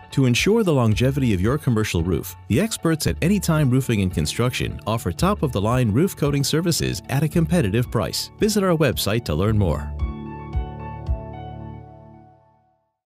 To ensure the longevity of your commercial roof, the experts at Anytime Roofing and Construction offer top-of-the-line roof coating services at a competitive price. Visit our website to learn more.